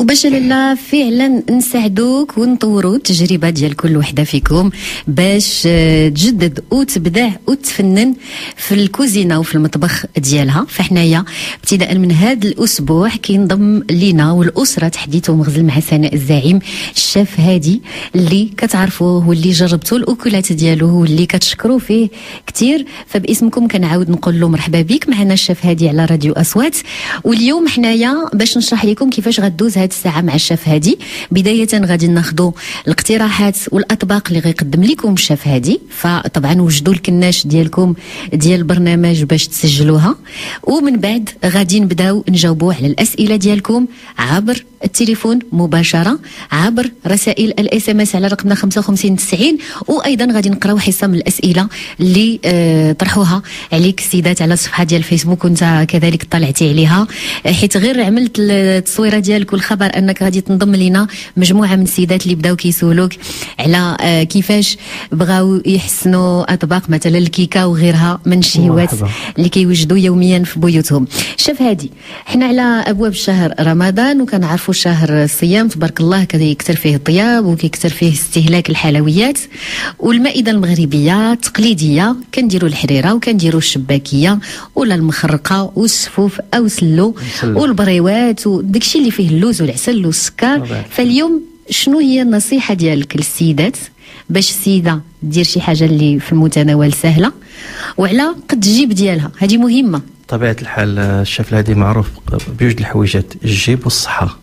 وباش لالا فعلا نساعدوك ونطوروا التجربه ديال كل وحده فيكم باش تجدد وتبدع وتفنن في الكوزينه وفي المطبخ ديالها. فحنايا ابتداء من هذا الاسبوع كينضم لينا والاسره تحديث ومغزل مع سناء الزعيم الشيف هادي اللي كتعرفوه واللي جربتوا الاكلات ديالو واللي كتشكروا فيه كثير. فباسمكم كنعاود نقول له مرحبا بك معنا الشيف هادي على راديو اصوات. واليوم حنايا باش نشرح لكم كيفاش غدوز هذه الساعه مع الشيف هادي. بدايه غادي ناخذوا الاقتراحات والاطباق اللي غيقدم لكم الشيف هادي، فطبعا وجدوا الكناش ديالكم ديال البرنامج باش تسجلوها، ومن بعد غادي نبداو نجاوبوا على الاسئله ديالكم عبر التليفون مباشره، عبر رسائل الاس ام اس على رقمنا 5590، وايضا غادي نقراو حصه من الاسئله اللي طرحوها عليك السيدات على الصفحه ديال الفيسبوك وانت كذلك طلعتي عليها، حيت غير عملت التصويره ديالك والخبر انك غادي تنضم لينا مجموعه من السيدات اللي بداو كيسولوك على كيفاش بغاو يحسنوا اطباق مثلا الكيكه وغيرها من الشهوات اللي كيوجدوا يوميا في بيوتهم. شوف هادي، حنا على ابواب شهر رمضان وكنعرفوا شهر الصيام تبارك الله كيكثر فيه الطياب وكيكثر فيه استهلاك الحلويات، والمائده المغربيه التقليديه كنديروا الحريره وكنديروا الشباكيه ولا المخرقه والسفوف او سلو والبريوات وداكشي اللي فيه اللوز والعسل والسكر. فاليوم شنو هي النصيحه ديالك للسيدات باش السيده دير شي حاجه اللي في المتناول سهله وعلى قد الجيب ديالها؟ هذه مهمه. طبيعه الحال الشيف هادي معروف بجوج الحويجات، الجيب والصحه.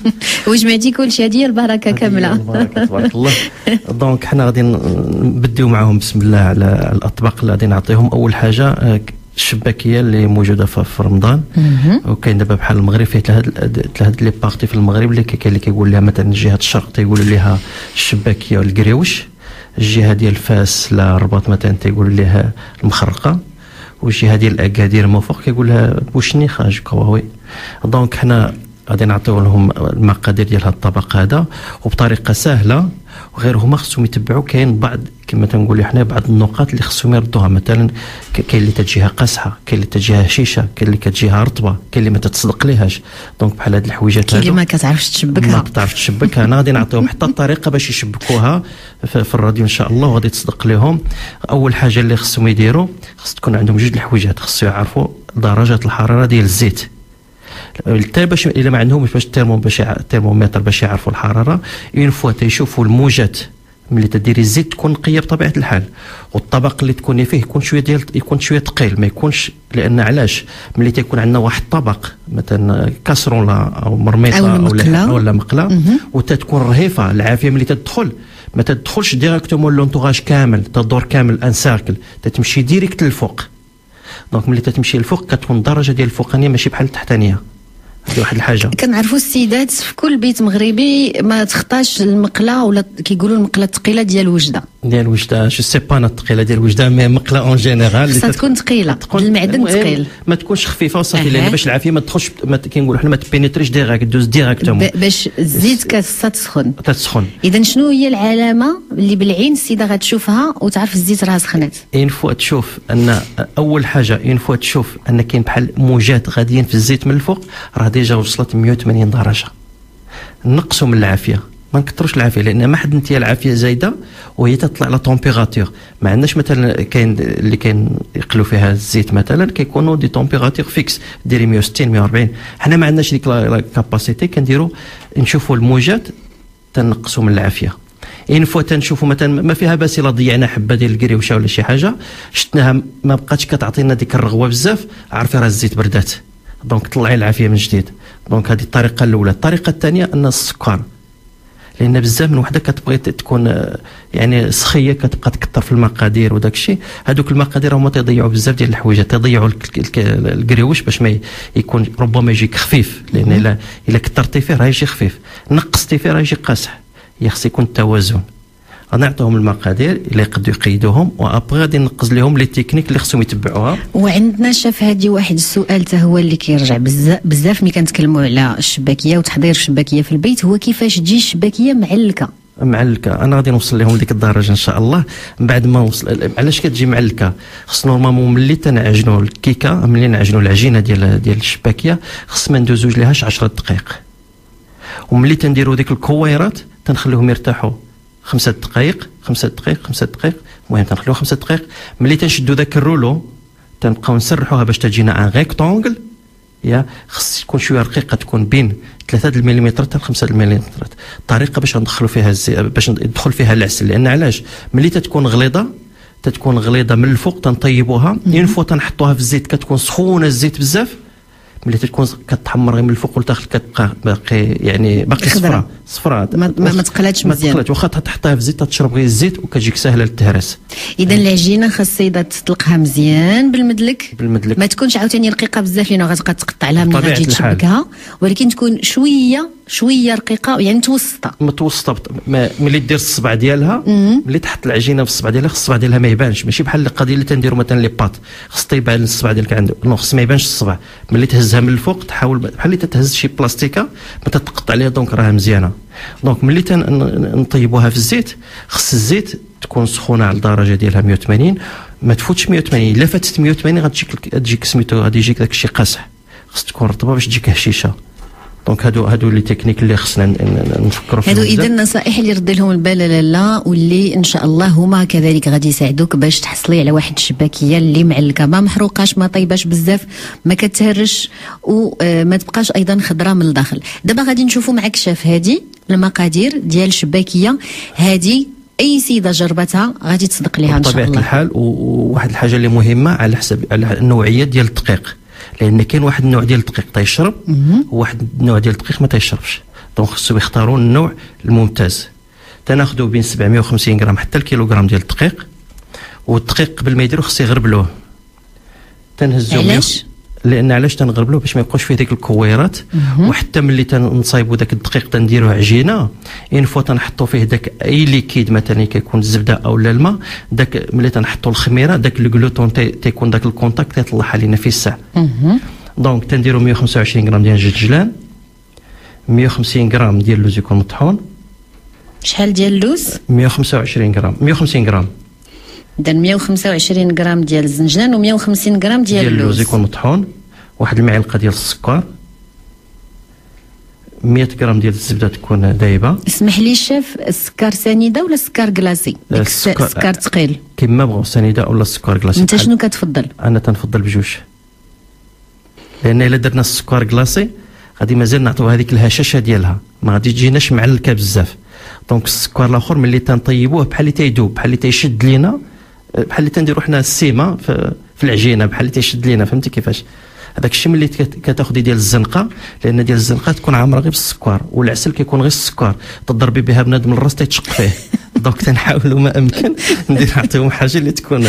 وجمعتي كلشي، هذه البركه كامله. البركه تبارك الله. دونك حنا غادي نبديو معاهم بسم الله على الاطباق اللي غادي نعطيهم. اول حاجه الشباكيه اللي موجوده في رمضان، وكاين دابا بحال المغرب فيه ثلاث لي بارتي في المغرب اللي كاين اللي كيقول لها مثلا جهه الشرق تيقولوا لها الشباكيه والكريوش، الجهه ديال فاس لا الرباط مثلا تيقولوا لها المخرقه، والجهه ديال الاكادير موفوق كيقول لها بوشنيخه جكواوي. دونك حنا غادي نعطيو لهم المقادير ديال هذا الطبق هذا وبطريقه سهله، وغير هما خصهم يتبعوا. كاين بعض كما تنقولوا حنا بعض النقاط اللي خصهم يردوها، مثلا كاين اللي تجيها قاصحه، كاين اللي تجيها هشيشه، كاين اللي كتجيها رطبه، كاين اللي ما تتصدق ليهاش. دونك بحال هاد الحويجات كاين اللي ما كتعرفش تشبكها، ما بتعرفش تشبكها. انا غادي نعطيهم حتى الطريقه باش يشبكوها في الراديو ان شاء الله، وغادي تصدق لهم. اول حاجه اللي خصهم يديروا، خص تكون عندهم جوج الحويجات، خصو يعرفوا درجه الحراره ديال الزيت. باش الا ما عندهمش الترمومتر باش يعرفوا الحراره، اون فوا تيشوفوا الموجات ملي تديري الزيت تكون نقيه بطبيعه الحال، والطبق اللي تكوني فيه يكون شويه ثقيل، ما يكونش. لان علاش ملي تيكون عندنا واحد الطبق مثلا كاسرولا او مرميطه ولا مقله وتتكون رهيفه العافيه، ملي تدخل ما تدخلش ديريكتومون لونطوراج كامل، تدور كامل ان سيركل، تتمشي ديريكت للفوق. دونك ملي تتمشي للفوق كتكون الدرجه ديال الفوقانيه ماشي بحال التحتانيه. هذه واحد الحاجه. كنعرفوا السيدات في كل بيت مغربي ما تخطاش المقله، ولا كيقولوا المقله الثقيله ديال وجده. جو سي با الثقيله ديال وجده، مي مقله اون جينيرال خصها تكون ثقيله، المعدن ثقيل، ما تكونش خفيفه وصافي. لان باش العافيه ما تدخلش، كنقولوا حنا ما تبينيتريش ديريكت، دوز ديريكتومون باش الزيت تسخن. اذا شنو هي العلامه اللي بالعين السيده غتشوفها وتعرف الزيت راه سخنات؟ اون فوا تشوف ان اول حاجه، اون فوا تشوف ان كاين بحال موجات غاديين في الزيت من الفوق، راه ديجا وصلت 180 درجه. نقصوا من العافيه، ما نكثروش العافيه، لان ما حد انت العافيه زايده وهي تطلع لا تمبيراتور. ما عندناش مثلا كاين اللي كاين يقلوا فيها الزيت مثلا كيكونوا دي تمبيراتور فيكس، ديري 160 140. حنا ما عندناش ديك لا كاباسيتي، كنديروا نشوفوا الموجات تنقصوا من العافيه. اين فوا تنشوفوا مثلا ما فيها باس الا ضيعنا حبه ديال الكريوشه ولا شي حاجه شتناها ما بقاتش كتعطينا ديك الرغوه بزاف، عرفي راه الزيت بردات، دونك طلعي العافيه من جديد. دونك هذه الطريقه الاولى. الطريقه الثانيه ان السكر، لان بزاف من وحده كتبغي تكون يعني سخيه، كتبقى تكثر في المقادير وداك الشيء. هذوك المقادير هما تيضيعوا بزاف ديال الحويجات، تيضيعوا الكريوش باش ما يكون ربما يجيك خفيف، لان الا كثرتي فيه راه يجي خفيف، نقصتي فيه راه يجي قاصح. خص يكون التوازن. غنعطيهم المقادير اللي يقدروا يقيدوهم، وابغي غادي ننقز لهم لي تكنيك اللي خصهم يتبعوها. وعندنا شاف هادي واحد السؤال حتى هو اللي كيرجع بزاف ملي كنتكلموا على الشباكيه وتحضير الشباكيه في البيت، هو كيفاش تجي الشباكيه معلكه. انا غادي نوصل لهم ديك الدرجه ان شاء الله. من بعد ما نوصل علاش كتجي معلكه، خص نورمالمون ملي تنعجنوا الكيكه، ملي نعجنوا العجينه ديال الشباكيه، خص ما ندوزوش ليهاش 10 دقائق. وملي تنديروا ديك الكويرات تنخليهم يرتاحوا 5 دقائق 5 دقائق 5 دقائق، المهم تنخليو 5 دقائق. ملي تنشدوا ذاك الرولو تنبقاو نسرحوها باش تجينا ان ريكتونغل، يا خص تكون شويه رقيقه، تكون بين 3 ملم حتى 5 ملم. الطريقه باش ندخلوا فيها باش يدخل فيها العسل، لان علاش ملي تتكون غليظه من الفوق تنطيبوها، اون فوا تنحطوها في الزيت كتكون سخونه الزيت بزاف، ملي تكون كتحمر غير من الفوق والداخل كتبقى باقي صفراء ما تقلاتش مزيان. ما تقلاتش، واخا تحطها في الزيت تشرب غير الزيت وكتجيك سهله للتهرس. اذا العجينه خاص اذا تطلقها مزيان بالمدلك ما تكونش عاوتاني رقيقه بزاف لانه غتبقى تقطع لها من غادي تشبكها، ولكن تكون شويه رقيقه، يعني متوسطه. ملي دير الصبع ديالها، ملي تحط العجينه في الصبع ديالها، الصبع ديالها ما يبانش، ماشي بحال القضيه اللي تنديروا مثلا لي بات خص تيبان الصبع ديالك عنده، نو خص ما يبانش الصبع. ملي تهزها من الفوق تحاول بحال اللي تتهز شي بلاستيكه ما تتقطع عليها، دونك راها مزيانه. دونك ملي نطيبوها في الزيت خص الزيت تكون سخونه على الدرجه ديالها 180، ما تفوتش 180. الا فاتت 180 غتجيك سميتو، غادي يجيك داك الشيء قاصح، خص تكون رطبه باش تجيك هشيشه. دونك هادو لي تكنيك اللي خصنا نفكروا فيهم. هادو اذا النصائح اللي رد لهم البال لالا، واللي ان شاء الله هما كذلك غادي يساعدوك باش تحصلي على واحد الشباكيه اللي معلكه، ما محروقاش، ما طيباش بزاف، ما كتهرش، وما تبقاش ايضا خضراء من الداخل. دابا غادي نشوفوا معك شاف هذه المقادير ديال الشباكيه هذه، اي سيده جربتها غادي تصدق ليها ان شاء الله. بطبيعه الحال. وواحد الحاجه اللي مهمه على حسب النوعيه ديال الدقيق، لان كاين واحد النوع ديال الدقيق تيشرب وواحد النوع ديال الدقيق ما تيشربش، دونك خصو يختاروا النوع الممتاز. تناخذوا بين 750 غرام حتى الكيلوغرام ديال الدقيق، والدقيق قبل ما يديروا خصو يغربلوه. تنهزوه. علاش؟ لان علاش تنغربلوه؟ باش ما يبقاوش فيه ديك الكويرات، وحتى ملي تنصايبوا داك الدقيق تنديروه عجينه، اون فوا تنحطوا فيه داك اي ليكيد مثلا كيكون الزبده او الماء، داك ملي تنحطوا الخميره داك الجلوتون تيكون داك الكونتاكت تيطلع علينا في الساع. دونك تنديروا 125 غرام ديال الجلجلان، 150 غرام ديال اللوز يكون مطحون. شحال ديال اللوز؟ 125 غرام 150 غرام. اذا 125 غرام ديال الزنجلان و150 غرام ديال اللوز يكون مطحون، واحد المعلقه ديال السكر، 100 غرام ديال الزبده تكون دايبه. اسمح لي الشيف، السكر سنيده ولا السكر كلاصي؟ السكر ثقيل كما بغاو، سنيده ولا السكر كلاصي. انت شنو كتفضل؟ انا تنفضل بجوج، لان الا درنا السكر كلاصي غادي مازال نعطيو هذيك الهشاشه ديالها، ما غادي تجيناش معلكه بزاف. دونك السكر الاخر ملي تنطيبوه بحال اللي تيدوب، بحال اللي تيشد لينا، بحال اللي تنديروا حنا السيمه في العجينه، بحال اللي تيشد لينا. فهمتي كيفاش؟ هذاك الشيء ملي كتاخذي ديال الزنقه، لان ديال الزنقه تكون عامره غير بالسكر، والعسل كيكون غير السكر، تضربي بها بنادم الراس تيتشق فيه. دونك تنحاولوا ما امكن نعطيهم حاجه اللي تكون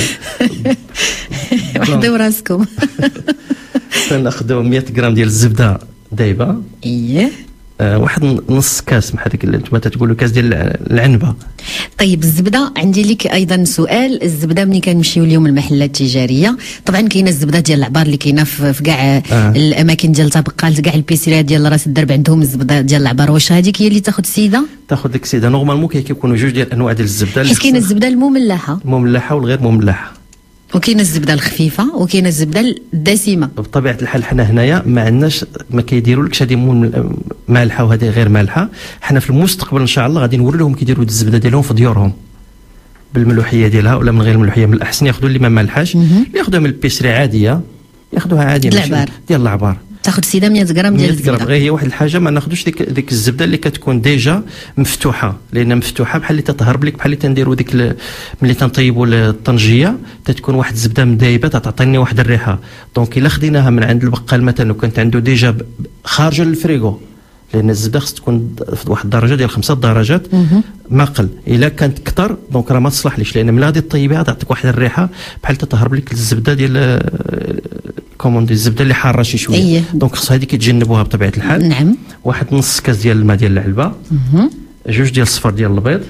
وحده وراسكم. تناخذوا 100 غرام ديال الزبده دايبه. اييه. واحد نص كاس بحال هذيك اللي انتم تقولوا كاس ديال العنبه. طيب الزبده، عندي لك ايضا سؤال. الزبده ملي كنمشيو اليوم المحلات التجاريه، طبعا كاينه الزبده ديال العبار اللي كاينه في كاع الاماكن ديال الطبقات، كاع البيسيريات ديال راس الدرب عندهم الزبده ديال العبار. واش هذيك هي اللي تاخذ السيده؟ تاخذ ديك السيده نورمالمون كيكونوا جوج ديال انواع ديال الزبده، حيت كاينه الزبده المملحه والغير مملحه، وكاينه الزبده الخفيفه، وكاينه الزبده الدسمه. بطبيعه الحال حنا هنايا ما عندناش، ما كيديرولكش هذه مالحه وهذه غير مالحه. حنا في المستقبل ان شاء الله غادي نوري لهم كيديروا الزبده ديالهم في ديورهم بالملوحيه ديالها، ولا من غير الملوحيه. من الاحسن ياخذوا اللي ما مالحاش، ياخذوها من البيسري عاديه، ياخذوها عاديه ديال العبار. تاخذ سيده 100 غرام ديال الزبده. 100 غرام غير هي واحد الحاجه، ما ناخذوش ديك الزبده اللي كتكون ديجا مفتوحه، لان مفتوحه بحال اللي تتهرب لك، بحال اللي تنديروا ديك ملي تنطيبوا الطنجيه تتكون واحد الزبده مدايبه تعطيني واحد الريحه. دونك الا خديناها من عند البقال مثلا وكانت عنده ديجا خارجه للفريغو، لان الزبده خص تكون في واحد الدرجه ديال 5 درجات ما قل. الا كانت كثر دونك راه ما تصلحليش، لان ملي غادي طيبيها تعطيك واحد الريحه بحال تتهرب لك الزبده ديال كوموندي، الزبده اللي حاره شي شويه. أيه. دونك خص هذيك يتجنبوها بطبيعه الحال. نعم. واحد نص كاس ديال الماء ديال العلبه، جوج ديال الصفر ديال البيض،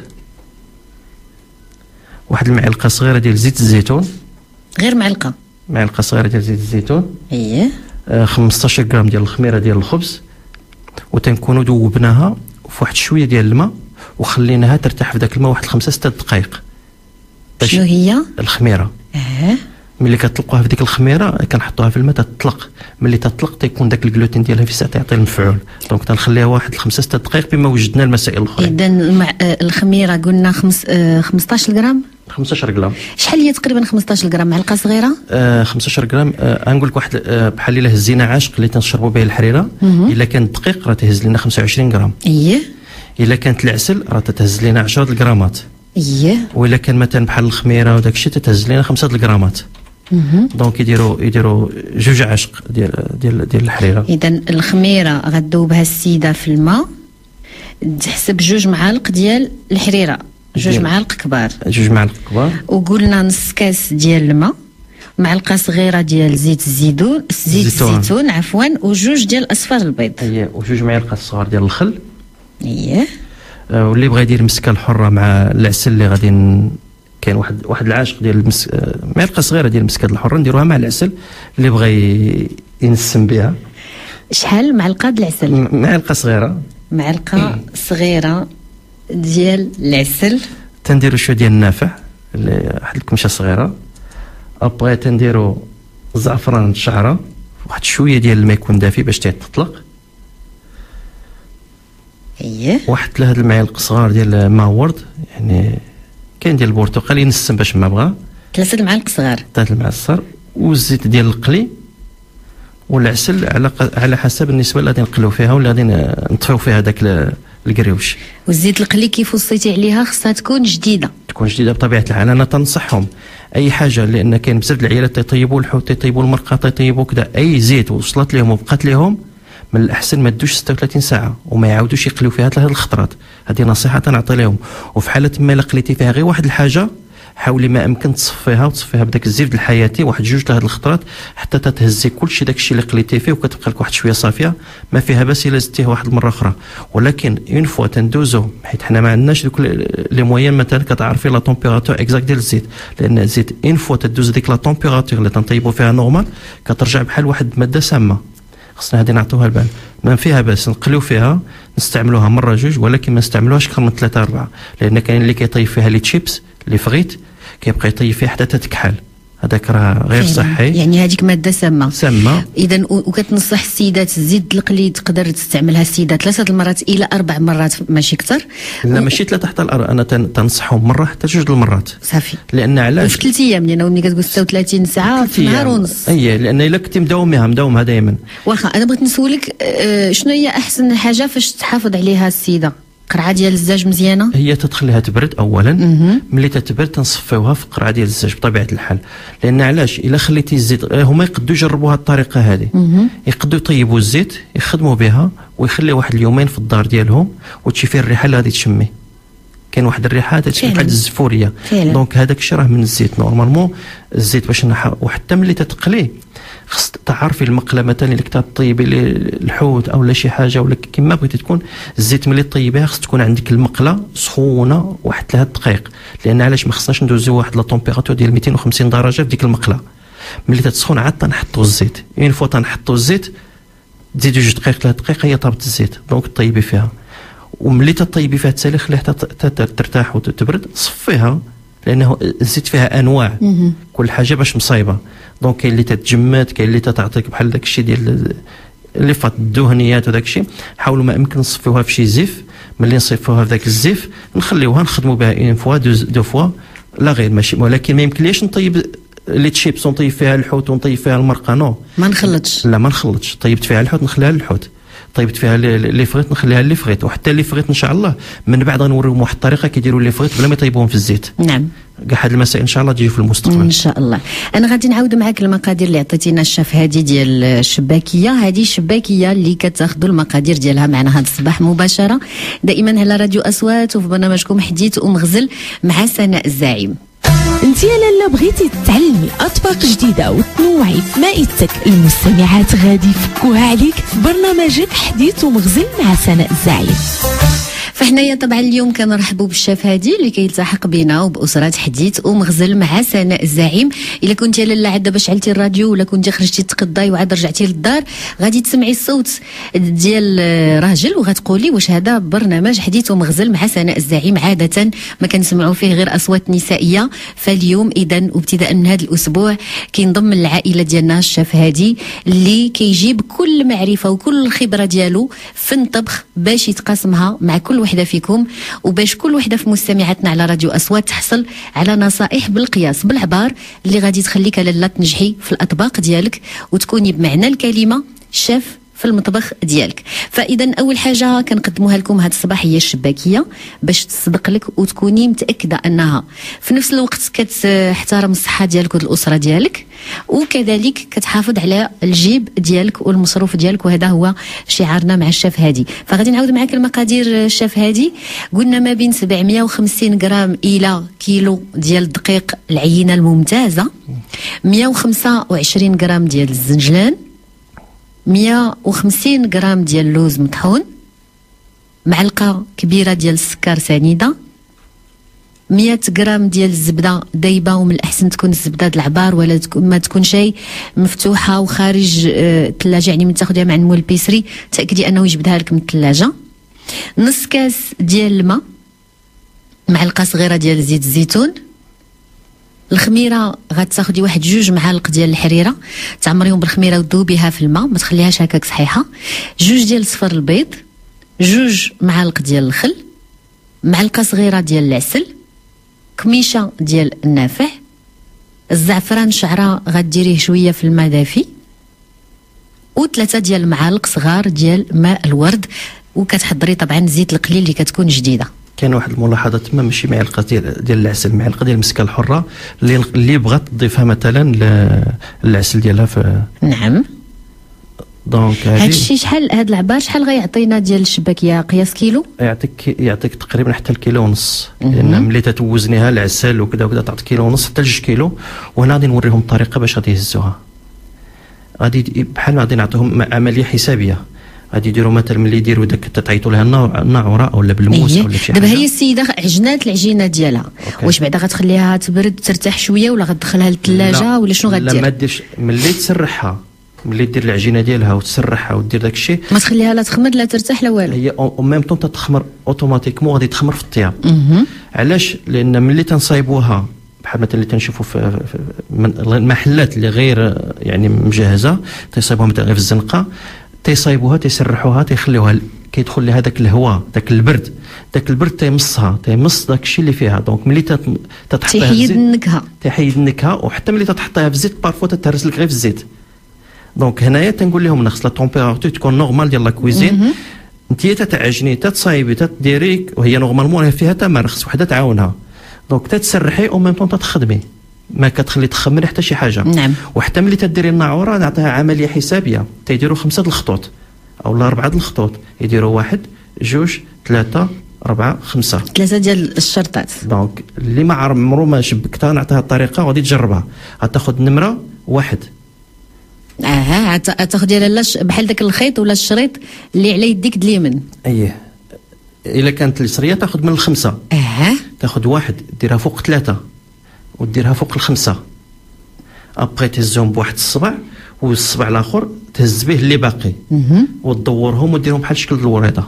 واحد المعلقه صغيره ديال زيت الزيتون، غير معلقه صغيره ديال زيت الزيتون. اييه. 15 غرام ديال الخميره ديال الخبز، وتنكونوا ذوبناها في واحد شويه ديال الماء وخليناها ترتاح في ذاك الماء واحد 5-6 دقائق. شنو هي الخميره؟ ملي كتطلقوها في ديك الخميره كنحطوها في الماء تطلق. ملي تطلق تيكون داك الجلوتين ديالها في ساعه تعطي المفعول. دونك تنخليها واحد 5-6 دقائق بما وجدنا المسائل الاخرى. اذا الخميره قلنا 15 غرام. 15 غرام. شحال هي تقريبا 15 غرام؟ معلقه صغيره. 15 غرام. غنقول لك واحد بحال الا هزينا عاشق اللي تنشربوا به الحريره، الا كان دقيق راه تهز لنا 25 غرام. اييه. الا كانت العسل راه تتهز لنا 10 الغرامات. اييه. والا كان مثلا بحال الخميره وداك الشيء تتهز لنا 5 الغرامات. دونك يديروا جوج عاشق ديال الحريره. اذا الخميره غدوبها السيده في الماء، تحسب 2 معالق ديال الحريره، 2 معالق كبار. 2 معالق كبار. وقلنا نص كاس ديال الماء، معلقه صغيره ديال زيت الزيتون عفوا، وجوج ديال اصفار البيض. اييه. وجوج معالق صغار ديال الخل. اييه. واللي بغى يدير مسكه الحره مع العسل اللي غادي كاين واحد العاشق ديال معلقه صغيره ديال المسكه الحره نديروها مع العسل اللي بغى ينسم بها. شحال معلقه العسل؟ معلقه صغيره. معلقه صغيره ديال العسل. تنديروا شويه ديال النافع اللي واحد الكمشه صغيره. ابغي تنديروا زعفران شعره، واحد شويه ديال الماء يكون دافي باش تطلق. اييه. واحد 3 المعالق صغار ديال ماء ورد، يعني كاين ديال البرتقال ينسم باش ما بغى. 3 المعالق صغار. 3 المعالق صغار. والزيت ديال القلي والعسل على حسب النسبه اللي غادي نقلو فيها ولا غادي نطفيو فيها داك القريوش. والزيت القلي كيف وصيتي عليها خصها تكون جديده. تكون جديده بطبيعه الحال. انا تنصحهم اي حاجه، لان كاين بزاف د العيالات تيطيبوا الحوت، تيطيبوا المرقه، تيطيبوا كذا، اي زيت وصلت لهم وبقات لهم من الاحسن ما تدوش 36 ساعه وما يعاودوش يقليو فيها 3 الخطرات. هذه نصيحه تنعطي لهم. وفي حاله ما لقيتي فيها غير واحد الحاجه، حاولي ما امكن تصفيها بداك الزيت الحياتي، واحد 2 3 الخطرات حتى تتهزي كلشي داك الشيء اللي قليتي فيه وكتبقى لك واحد شويه صافيه، ما فيها باس الا زدتيه واحد المره اخرى. ولكن اون فوا تندوزو، حيت حنا ما عندناش دوك لي موين مثلا كتعرفي لا طومبيراتور اكزاكت ديال الزيت، لان الزيت اون فوا تدوز ديك لا طومبيراتور اللي تنطيبوا فيها نورمال كترجع بحال واحد الماده سامه. خصنا هذه نعطوها البال. ما فيها باس نقليو فيها، نستعملوها مره 2، ولكن ما نستعملوهاش اكثر من 3 4، لان كاين اللي كيطيب فيها لي تشيبس لي فغيت كيبقى يطيب فيها حتى تتكحل، هذاك راه غير صحي. يعني هذيك ماده سامه. اذا وكتنصح السيدات الزيت القلي تقدر تستعملها السيدات 3 المرات الى 4 مرات ماشي اكثر. لا ماشي 3 حتى 4، انا تنصحهم مره حتى 2 المرات صافي. لان علاش؟ في 3 ايام، لان ملي كتقول 36 ساعه في نهار ونص. اي لان الا كنتي مداومها دائما. واخا انا بغيت نسولك شنو هي احسن حاجه فاش تحافظ عليها السيده؟ قرعه ديال الزاج مزيانه؟ هي تتخليها تبرد اولا. ملي تتبرد تنصفيوها في قرعه ديال الزاج بطبيعه الحال. لان علاش؟ الا خليتي الزيت، هما يقدروا يجربوا هذه الطريقه هذه، يقدروا يطيبوا الزيت يخدموا بها ويخليوا واحد اليومين في الدار ديالهم وتشوفي الريحه اللي غادي تشمي. كاين واحد الريحه تشبه بحال الزفوريه. دونك هذاك الشيء راه من الزيت نورمالمون. الزيت باش وحتى ملي تتقلي خص تعرفي المقله مثلا اللي كنت طيبي الحوت او لا شي حاجه ولا كما بغيتي تكون الزيت ملي طيبيها خص تكون عندك المقله سخونه واحد 3 دقائق. لان علاش ما خصناش ندوزو واحد لا طومبيراتور ديال 250 درجه في ديك المقله. ملي تتسخن عاد تنحطوا الزيت، اون فوا تنحطوا الزيت تزيدوا 2 دقائق 3 دقائق هي طابت الزيت. دونك طيبي فيها، وملي تطيبي فيها تسالي خليها ترتاح وتبرد، صفيها لانه الزيت فيها انواع كل حاجه باش مصايبه. دونك كاين اللي تتجمد، كاين اللي تعطيك بحال داك الشيء ديال اللي فات الدهنيات وداك الشيء. حاولوا ما يمكن نصفيوها في شي زيف، ملي نصفيوها في ذاك الزيف نخليوها نخدموا بها اون فوا دو فوا لا غير ماشي. ولكن ما يمكنليش نطيب لي تشيبس ونطيب فيها الحوت ونطيب فيها المرقه، نو ما نخلطش. لا ما نخلطش. طيبت فيها الحوت نخليها للحوت، طيبت فيها لي فغيت نخليها لي فغيت، وحتى لي فغيت ان شاء الله من بعد غنوريهم واحد الطريقه كيديروا لي فغيت بلا ما يطيبوهم في الزيت. نعم. كاع هاد المسائل ان شاء الله تجي في المستقبل ان شاء الله. انا غادي نعاود معاك المقادير اللي عطيتينا الشاف هادي ديال الشباكيه. هذه الشباكيه اللي كتاخذوا المقادير ديالها معنا هذا الصباح مباشره دائما على راديو اصوات وفي برنامجكم حديث ومغزل مع سناء الزعيم. انت يا لاله بغيتي تتعلمي اطباق جديده وتنوعي في مائدتك، المستمعات غادي يفكوها عليك في برنامجك حديث ومغزل مع سناء الزعيم. فحنايا طبعا اليوم كنرحبوا بالشاف هادي اللي كيلتحق بنا وباسره حديث ومغزل مع سناء الزعيم. الا كنتي لاله عاد باش شعلتي الراديو ولا كنتي خرجتي تقضاي وعاد رجعتي للدار غادي تسمعي الصوت ديال راجل وغتقولي واش هذا برنامج حديث ومغزل مع سناء الزعيم. عاده ما كنسمعوا فيه غير اصوات نسائيه، فاليوم اذا وابتداء من هذا الاسبوع كينضم للعائله ديالنا الشاف هادي اللي كيجيب كل معرفه وكل الخبره ديالو في الطبخ باش يتقاسمها مع كل وحده فيكم، وباش كل وحده في مستمعاتنا على راديو اصوات تحصل على نصائح بالقياس بالعبار اللي غادي تخليك لاله تنجحي في الاطباق ديالك وتكوني بمعنى الكلمه شاف في المطبخ ديالك. فاذا اول حاجه كنقدموها لكم هذا الصباح هي الشباكيه باش تصدق لك وتكوني متاكده انها في نفس الوقت كتحترم الصحه ديالك والاسره ديالك، وكذلك كتحافظ على الجيب ديالك والمصروف ديالك، وهذا هو شعارنا مع الشاف هادي. فغادي نعاود معك المقادير الشاف هادي. قلنا ما بين 750 غرام الى كيلو ديال الدقيق العينه الممتازه، 125 غرام ديال الزنجلان، 150 غرام ديال اللوز مطحون، معلقه كبيره ديال السكر سنيده، 100 غرام ديال الزبده دايبه، ومن الاحسن تكون الزبده د العبار ولا ما تكون شيء مفتوحه وخارج الثلاجه، يعني من تاخذيها مع المول البيسري تاكدي انه يجبدها لك من الثلاجه. نص كاس ديال الماء، معلقه صغيره ديال زيت الزيتون. الخميره غتاخدي واحد 2 معالق ديال الحريره تعمريهم بالخميره وتذوبيها في الماء، ما تخليهاش هكاك صحيحه. 2 ديال صفر البيض، 2 معالق ديال الخل، معلقه صغيره ديال العسل، كميشه ديال النافع، الزعفران شعره غديريه شويه في الماء دافي، و3 ديال المعالق صغار ديال ماء الورد، وكتحضري طبعا زيت القليل اللي كتكون جديده. كاين واحد الملاحظه تما، ماشي معلقه ديال العسل، معلقه ديال المسكه الحره اللي بغات تضيفها مثلا للعسل ديالها في. نعم. دونك هذا الشيء شحال هذا العبار شحال غيعطينا ديال الشباكيه قياس كيلو؟ يعطيك تقريبا حتى الكيلو ونص، لان ملي تتوزنيها العسل وكذا وكذا تعطي كيلو ونص حتى 2 كيلو. وهنا غادي نوريهم الطريقه باش غادي يهزوها. غادي بحال غادي نعطيهم عمليه حسابيه. غادي يديروا مثلا ملي يديروا داك تعيطوا لها الناعوره ولا بالموس ولا شي حاجه. دابا هي السيده عجنات العجينه ديالها، واش بعدا غتخليها تبرد ترتاح شويه ولا غتدخلها للثلاجه ولا شنو غدير؟ لا ما ديرش، ملي تسرحها، ملي دير العجينه ديالها وتسرحها ودير داك الشيء ما تخليها لا تخمر لا ترتاح لا والو. هي او ميم طون تتخمر اوتوماتيكمون، غادي تخمر في الطياب. علاش؟ لان ملي تنصايبوها بحال مثلا اللي تنشوفوا في المحلات اللي غير يعني مجهزه، تيصايبوها مثلا غير في الزنقه، تيصايبوها تيسرحوها تيخليوها كيدخل لها داك الهواء داك البرد تيمص داك الشيء اللي فيها. دونك ملي تتحطيها تيحيد النكهه وحتى ملي تتحطيها في الزيت بارفو تتهرس لك غير في الزيت. دونك هنايا تنقول لهم خص لا طومبيراتور تكون نورمال ديال لا كويزين. انت تتعجني تتصايبي تديري وهي نورمالمون فيها تمر، خص وحده تعاونها. دونك تتسرحي او ميم طون تخدمي، ما كتخلي تخمري حتى شي حاجه. نعم. وحتى ملي تديري الناعوره نعطيها عمليه حسابيه، تيديروا 5 الخطوط او 4 الخطوط، يديروا 1 2 3 4 5 3 ديال الشرطات. دونك اللي ما عمرو ما شبكتها نعطيها الطريقه وغادي تجربها، غتاخذ نمره 1. تاخذي لاله بحال داك الخيط ولا الشريط اللي على يديك د اليمين. اييه، الا كانت اليسريه تاخذ من ال5. تاخذ 1 ديرها فوق 3 وديرها فوق 5. ابغي تهزهم بواحد الصبع والصبع الاخر تهز به اللي باقي وتدورهم وديرهم بحال شكل الوريضه.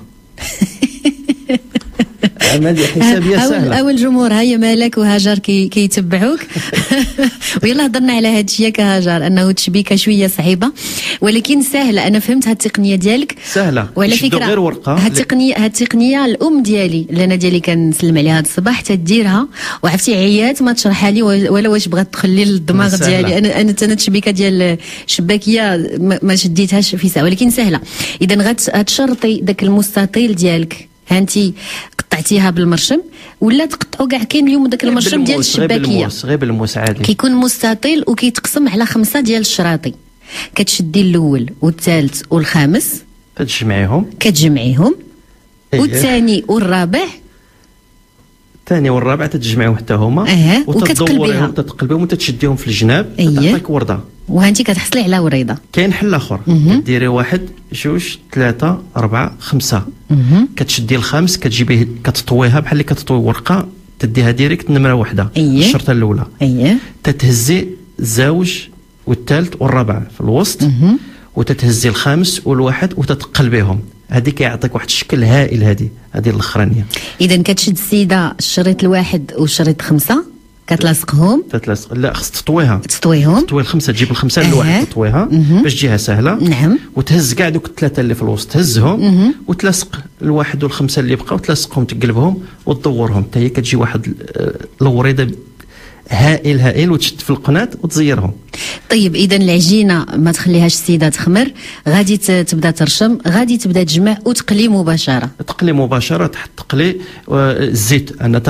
عمليه حسابيه سهله. اول جمهور هيا مالك وهاجر كيتبعوك. ويلا هضرنا على هذا الشيء كهاجر انه تشبيكه شويه صعيبه ولكن سهله. انا فهمت هذه التقنيه ديالك سهله، وعلى فكره غير ورقه. هذه التقنيه الام ديالي اللي انا ديالي كنسلم عليها هذا الصباح تديرها، وعرفتي عيات ما تشرحها لي ولا واش بغات تدخل لي للدماغ ديالي. انا التشبيكه ديال الشباكيه ما شديتهاش في ساعه ولكن سهله. اذا غتشرطي داك المستطيل ديالك، هانتي قطعتيها بالمرشم ولا تقطعوا كاع. كاين اليوم داك المرشم ديال الشباكيه غير بالموس عادي، كيكون مستطيل وكيتقسم على 5 ديال الشراطي. كتشدي الاول والثالث والخامس كتجمعيهم والثاني والرابع تتجمعيهم حتى هما وتتقلبيهم وتتشديهم في الجناب تعطيك ورده. وهانتي كتحصلي على وريضه. كاين حل اخر، كديري 1 2 3 4 5 كتشدي الخامس كتجيبيه كتطويها بحال اللي كتطوي ورقه، تديها ديريكت نمره 1 الشرطه الاولى، تتهزي الزوج والثالث والرابع في الوسط، وتتهزي الخامس والواحد وتتقلبيهم. هذه كيعطيك واحد الشكل هائل. هذه الاخرانيه. اذا كتشد السيده الشريط الواحد والشريط 5 كتلاصقهم. لا، خص تطويهم تطوي الخمسه، تجيب الخمسه للواحد تطويها باش تجيها سهله. نعم. وتهز كاع دوك الثلاثه اللي في الوسط، تهزهم وتلصق الواحد والخمسه اللي بقاو، تلصقهم تقلبهم وتدورهم حتى هي كتجي واحد الوريضه هائل وتشد في القناه وتزيرهم. طيب اذا العجينه ما تخليهاش السيده تخمر، غادي تبدا ترشم، غادي تبدا تجمع وتقلي مباشره. تقلي الزيت. انا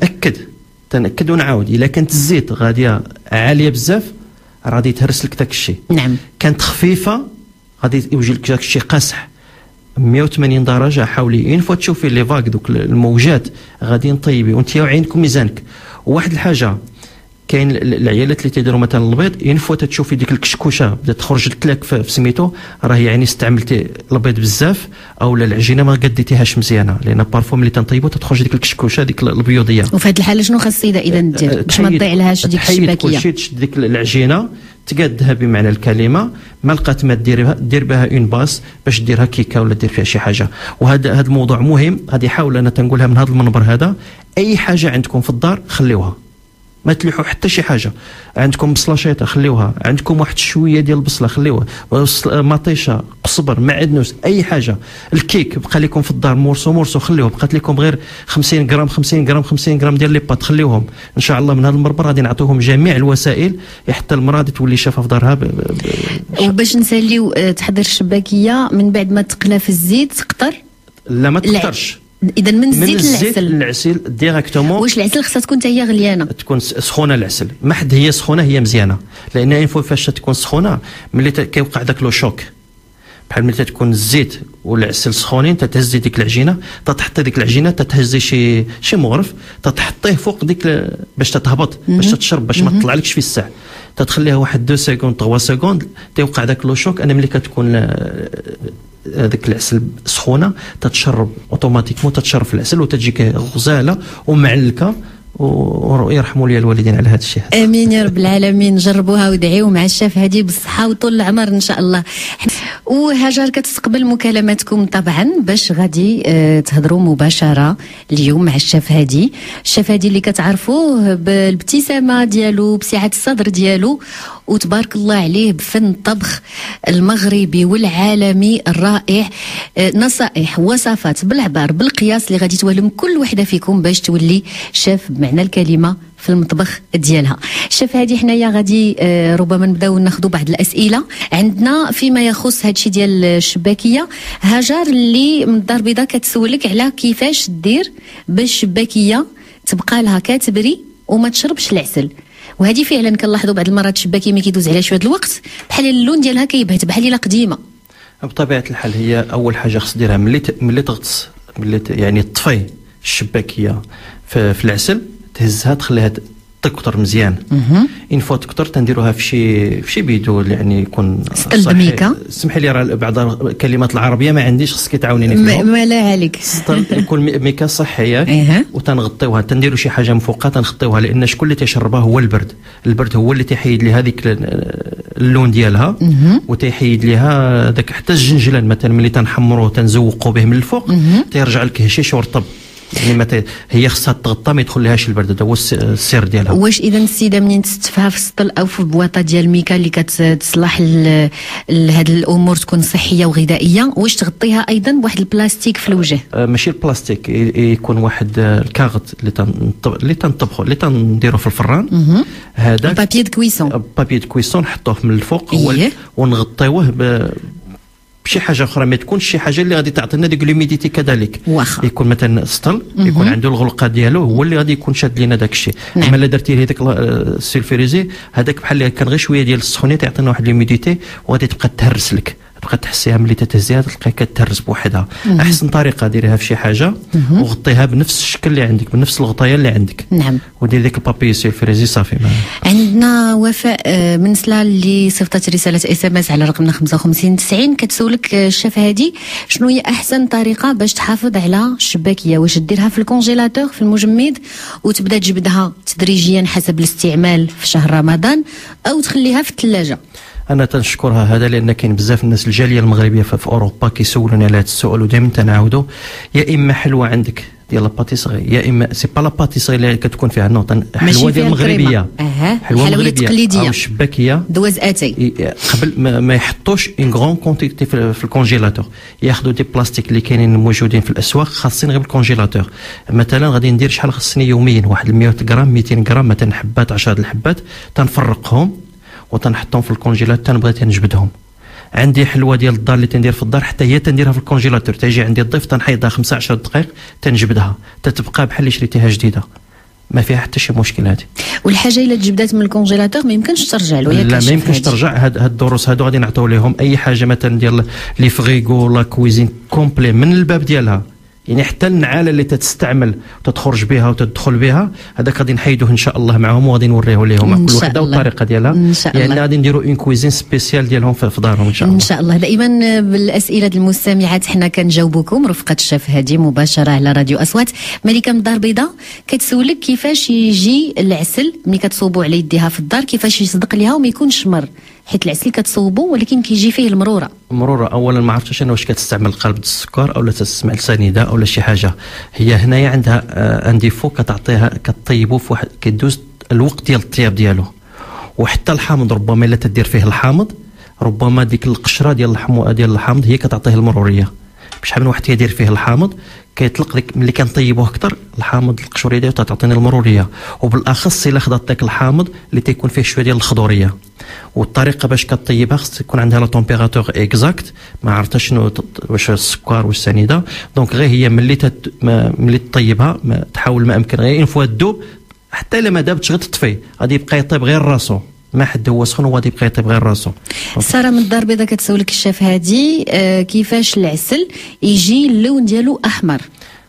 تنأكد ونعاود، الا كانت الزيت غاديه عاليه بزاف غادي تهرس لك داك الشيء. نعم. كانت خفيفه غادي يوجد لك داك الشيء قاصح 180 درجه. حاولي اين فوا تشوفي لي فاك دوك الموجات غادي نطيبي وانت وعينكم ميزانك. وواحد الحاجه، كاين العيالات اللي تيديروا مثلا البيض، اين فوا تشوفي ديك الكشكوشه بدات تخرج لك لاك في سميتو، راه يعني استعملتي البيض بزاف او العجينه ما قديتيهاش مزيانه، لان بارفو ملي تنطيبو تخرج ديك الكشكوشه ديك البيضيه. وفي هذه الحاله شنو خاص السيده اذا دير باش ما تضيع لهاش ديك الشباكيه؟ كلشي تشد ديك العجينه تقادها بمعنى الكلمه، ما لقات ما دير بها اون باس باش ديرها كيكه ولا دير فيها شي حاجه. وهذا الموضوع مهم، غادي حاول انا تنقولها من هذا المنبر هذا. اي حاجه عندكم في الدار خليوها، ما تلوحوا حتى شي حاجه. عندكم بصله شيطه خليوها، عندكم واحد شويه ديال البصله خليوها، مطيشه، قصبر، معدنوس، اي حاجه. الكيك بقى لكم في الدار مرسو خليوه، بقات لكم غير 50 غرام ديال لي بات خليوهم. ان شاء الله من هذا المربر غادي نعطيوهم جميع الوسائل حتى المراه تولي شافه في دارها. وباش نساليو تحضير الشباكيه من بعد ما تقلى في الزيت تقطر؟ لا ما تقطرش. اذا من الزيت للعسل ديريكتومون. واش العسل خصها تكون حتى هي غليانه؟ تكون سخونه العسل، ما حد هي سخونه هي مزيانه، لان اين فوا فاش تكون سخونه ملي كيوقع داك لو شوك، بحال ملي تكون الزيت والعسل سخونين تتهزي ديك العجينه، تحطي ديك العجينه تتهزي شي مغرف تحطيه فوق ديك باش تتهبط باش تشرب باش ما تطلعلكش في الساع، تتخليها واحد 2 سكوند 3 سكوند تيوقع داك لو شوك. انا ملي كتكون هذاك العسل سخونه تتشرب اوتوماتيكمون، تتشرب في العسل وتجيك غزاله ومعلكه. ويرحموا لي الوالدين على هذا الشيء. امين يا رب العالمين. جربوها ودعيو مع الشاف هادي بالصحه وطول العمر ان شاء الله. وهاجر كتستقبل مكالماتكم طبعا باش غادي تهضروا مباشره اليوم مع الشاف هادي. الشاف هادي اللي كتعرفوه بالابتسامه ديالو، بسعه الصدر ديالو، وتبارك الله عليه بفن الطبخ المغربي والعالمي الرائع. نصائح وصفات بالعبار بالقياس اللي غادي توهم كل وحده فيكم باش تولي شاف بمعنى الكلمه في المطبخ ديالها. الشاف هادي حنايا غادي ربما نبداو ناخذوا بعض الاسئله عندنا فيما يخص هادشي ديال الشباكيه. هاجر اللي من الدار البيضاء كتسولك على كيفاش دير باش الشباكيه تبقى لها كتبري وما تشربش العسل. وهذه فعلا كنلاحظوا بعض المرات الشباكيه ملي كيدوز عليها شويه الوقت بحال اللون ديالها كيبهت بحال الا قديمه. بطبيعه الحال هي اول حاجه خص ديرها ملي تغطس، يعني تطفي الشباكيه في العسل، تهزها تخليها تكثر مزيان. ان فوا تكثر تنديروها في شي بيدو يعني يكون صحي. سمحي لي راه بعض الكلمات العربيه ما عنديش، خصك تعاونيني فيهم. ما لا عليك. يكون ميكا صحيه وتنغطيوها، تنديروا شي حاجه من فوقها تنغطيوها، لان شكون اللي تيشربها هو البرد هو اللي تيحيد لي هذيك اللون ديالها وتيحيد ليها داك حتى الجنجلان مثلا ملي تنحمروه تنزوقوا به من الفوق تيرجع لك هشيش ورطب. يعني هي خصها تغطى ما يدخلهاش البرد، هذا هو السر ديالها. واش اذا السيده منين تستفها في السطل او في بواطه ديال ميكا اللي كتصلح لهاد الامور تكون صحيه وغذائيه، واش تغطيها ايضا بواحد البلاستيك في الوجه؟ ماشي البلاستيك، يكون واحد الكاغط اللي تنطبخوا اللي تنديروا في الفران. هذا بابي دو كويسون نحطوه من الفوق ونغطيوه شي حاجه اخرى، ما تكونش شي حاجه اللي غادي تعطينا ديك لوميديتي كذلك. يكون مثلا سطل يكون عنده الغلقه ديالو هو اللي غادي يكون شاد لينا داك الشيء. اما الا درتي ليه داك السلفوريزي هذاك بحال كان غير شويه ديال السخونيه تعطينا واحد لوميديتي وغادي تبقى تهرس لك. تبقى تحسيها ملي تتهزيها تلقاها كتهرس بوحدها. احسن طريقه ديريها في شي حاجه وغطيها بنفس الشكل اللي عندك، بنفس الغطايه اللي عندك. نعم. ودير ديك البابي سيلفريزي صافي. عندنا وفاء من سلا اللي صيفطت رساله SMS على رقمنا 5590 كتسولك الشاف هادي شنو هي احسن طريقه باش تحافظ على الشباكيه؟ واش ديرها في الكونجيلاتور في المجمد وتبدا تجبدها تدريجيا حسب الاستعمال في شهر رمضان او تخليها في الثلاجه؟ انا تنشكرها هذا لان كاين بزاف الناس الجاليه المغربيه في اوروبا كيسولوني على هذا السؤال ودائما تنعاودوا. يا اما حلوه عندك ديال لاباتيسري، يا اما سي با لاباتيسري اللي كتكون فيها نوطه حلوه ديال المغربيه، حلوه تقليديه او شباكيه دوز اتاي قبل ما يحطوش اون غران كونتيتي في الكونجيلاتور. ياخذوا دي بلاستيك اللي كاينين موجودين في الاسواق خاصين غير بالكونجيلاتور. مثلا غادي ندير شحال خصني يوميا واحد 100 غرام 200 غرام مثلا حبات 10 الحبات تنفرقهم وتنحطهم في الكونجيلاتور. تنبغي تنجبدهم. عندي حلوه ديال الدار اللي تندير في الدار حتى هي تنديرها في الكونجيلاتور. تيجي عندي الضيف تنحيدها 15 دقائق تنجبدها تتبقى بحال اللي شريتيها جديده، ما فيها حتى شي مشكل هذه. والحاجه الا تجبدات من الكونجيلاتور ما يمكنش ترجع له؟ لا ما يمكنش ترجع. هاد الدروس هادو غادي نعطيو لهم اي حاجه مثلا ديال لي فريغو لا كويزين كومبلي من الباب ديالها، يعني حتى النعاله اللي تتستعمل وتتخرج بها وتدخل بها هذاك غادي نحيدوه ان شاء الله معهم وغادي نوريه لهم كل وحده والطريقه ديالها. يعني غادي نديروا اون كويزين سبيسيال ديالهم في دارهم ان شاء الله. ان شاء الله. دائما بالاسئله المستمعات حنا كنجاوبكم رفقه الشاف هادي مباشره على راديو اصوات. ملكه من الدار البيضاء كتسولك كيفاش يجي العسل ملي كتصوبوا على يديها في الدار، كيفاش يصدق ليها وما يكونش مر، حيت العسل كتصوبوا ولكن كيجي فيه المروره. اولا ما عرفتش انا واش كتستعمل قلب السكر او لا تستعمل سنيده او لا شي حاجه. هي هنايا عندها عندي فوق كتعطيها كطيبوا في واحد كيدوز الوقت ديال الطياب ديالو. وحتى الحامض ربما الا تدير فيه الحامض ربما ديك القشره ديال الحامض هي كتعطيه المروريه. بشحال من واحد كيدير فيه الحامض كيطلق ديك ملي كنطيبوه اكثر الحامض القشوريه ديالو تعطيني المروريه، وبالاخص الا خدات داك الحامض اللي تيكون فيه شويه ديال الخضوريه. والطريقه باش كطيبها خص تكون عندها لا تمبيراتور اكزاكت، ما عرفتش شنو واش السكر واش السنيده. دونك غير هي ملي تطيبها تحاول ما امكن غير اون فوا تذوب، حتى الا ما دابتش غير تطفي غادي يبقى يطيب غير راسو، ما حد هو سخون وغادي يبقى يطيب غير راسو. ساره من الدار البيضاء كتسولك الشاف هادي كيفاش العسل يجي اللون ديالو احمر؟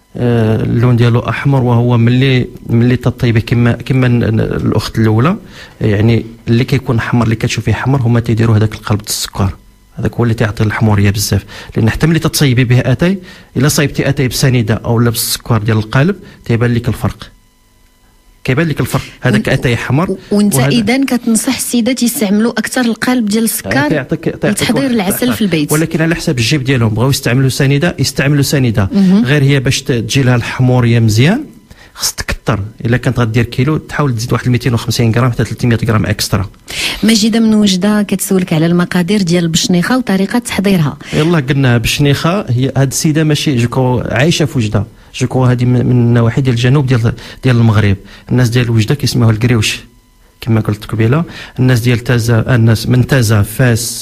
اللون ديالو احمر وهو ملي تطيبه كما الاخت الاولى، يعني اللي كيكون احمر اللي كتشوفيه احمر هما تيديروا هذاك القلب السكر، هذاك هو اللي تعطي الحموريه بزاف. لان حتى ملي تتصيبي به اتاي الا صايبتي اتاي بسنيده او لا بالسكر ديال القالب تيبان لك الفرق، كيبان لك الفرق. هذاك اتاي احمر. وانت اذا كتنصح السيدات يستعملوا اكثر القالب ديال السكر لتحضير العسل في البيت، ولكن على حساب الجيب ديالهم. بغاو يستعملوا سنيده يستعملوا سنيده، غير هي باش تجي لها الحموريه مزيان خص تكثر. الا كانت غدير كيلو تحاول تزيد واحد 250 غرام حتى 300 غرام اكسترا. ماجده من وجده كتسولك على المقادير ديال البشنيخه وطريقه تحضيرها. يلا قلنا بشنيخه هي هاد السيده ماشي جوكو عايشه في وجده، جوكو هذه من النواحي ديال الجنوب ديال المغرب. الناس ديال وجده كيسموها القريوش كما قلت قبيله. الناس ديال تازا، الناس من تازا، فاس،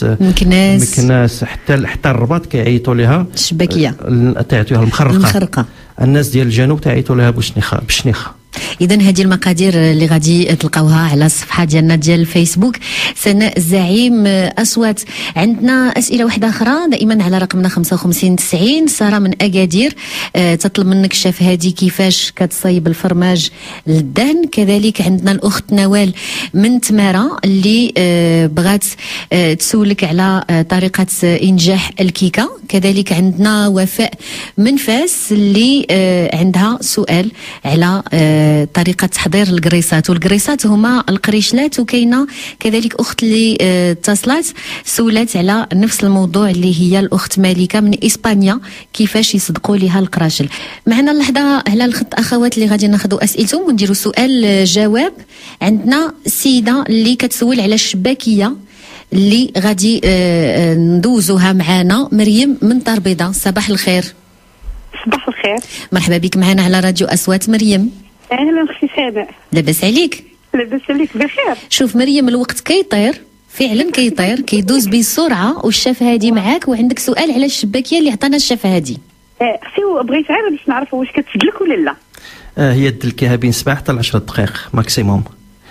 مكناس حتى الرباط كيعيطوا لها الشباكيه، تعيطوها المخرقه. الناس ديال الجنوب تعيطوا لها بشنيخه. اذا هذه المقادير اللي غادي تلقاوها على الصفحه ديالنا ديال الفيسبوك. سناء الزعيم اصوات. عندنا اسئله واحده اخرى دائما على رقمنا 5590. ساره من اكادير تطلب منك الشاف هادي كيفاش كتصايب الفرماج للدهن. كذلك عندنا الاخت نوال من تماره اللي بغات تسولك على طريقه انجاح الكيكه. كذلك عندنا وفاء من فاس اللي عندها سؤال على طريقه تحضير القريصات. والقريصات هما القريشلات. وكاينه كذلك اخت اللي اتصلت سولات على نفس الموضوع اللي هي الاخت مالكه من اسبانيا كيفاش يصدقوا لها القراشل. معنا اللحظه على الخط اخوات اللي غادي ناخذوا اسئلتهم ونديروا سؤال جواب. عندنا السيده اللي كتسول على الشباكيه اللي غادي ندوزوها معنا. مريم من دار البيضاء. صباح الخير. صباح الخير. مرحبا بك معنا على راديو اصوات. مريم اهلا اختي سناء. لاباس عليك؟ لاباس عليك بخير. شوف مريم الوقت كيطير فعلا كيطير كيدوز بسرعه والشاف هادي معاك وعندك سؤال على الشباكيه اللي عطانا الشاف هادي. اختي بغيت غير باش نعرف واش كتسقلك ولا لا. هي دلكيها بين 7 حتى 10 دقائق ماكسيموم.